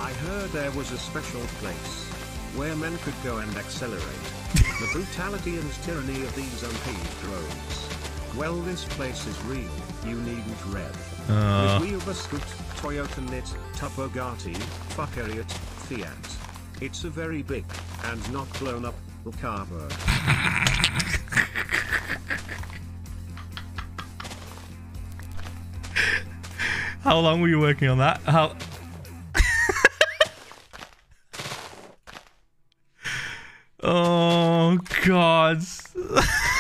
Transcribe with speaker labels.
Speaker 1: I heard there was a special place where men could go and accelerate. The brutality and tyranny of these unpaved roads. Well, this place is real, you needn't rev. With Wheelbus Scoot, Toyota Nit, Bugatti, Fuckariot, Fiat. It's a very big, and not blown up, L'Carberg.
Speaker 2: How long were you working on that? How... Oh, God.